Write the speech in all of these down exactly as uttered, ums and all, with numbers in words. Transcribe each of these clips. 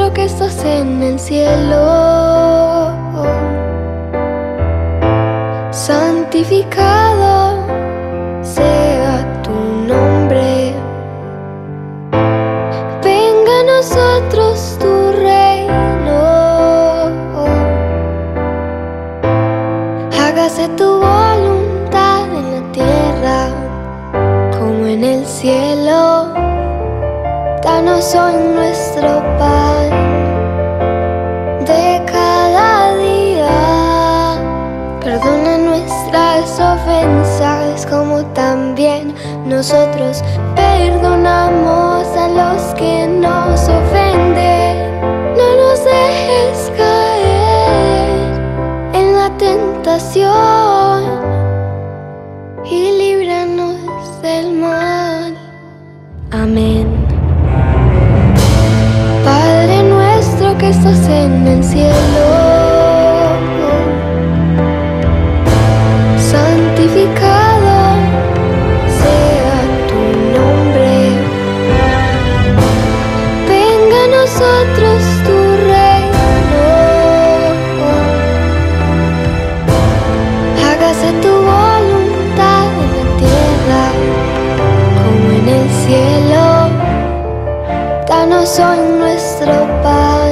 nuestro que estás en el cielo, santificado sea tu nombre. Venga a nosotros tu reino, hágase tu voluntad en la tierra como en el cielo. Danos hoy nuestro pan de cada día. Perdona nuestras ofensas como también nosotros perdonamos a los que nos ofenden. No nos dejes caer en la tentación y líbranos del mal. Amén. Padre nuestro que estás en el cielo, santificado sea tu nombre. Venga a nosotros tu reino, hágase tu voluntad en la tierra como en el cielo. Danos hoy nuestro pan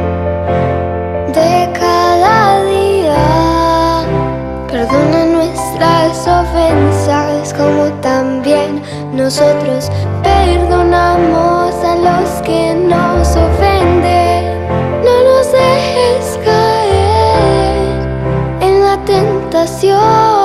de cada día. Perdona nuestras ofensas como también nosotros perdonamos a los que nos ofenden. No nos dejes caer en la tentación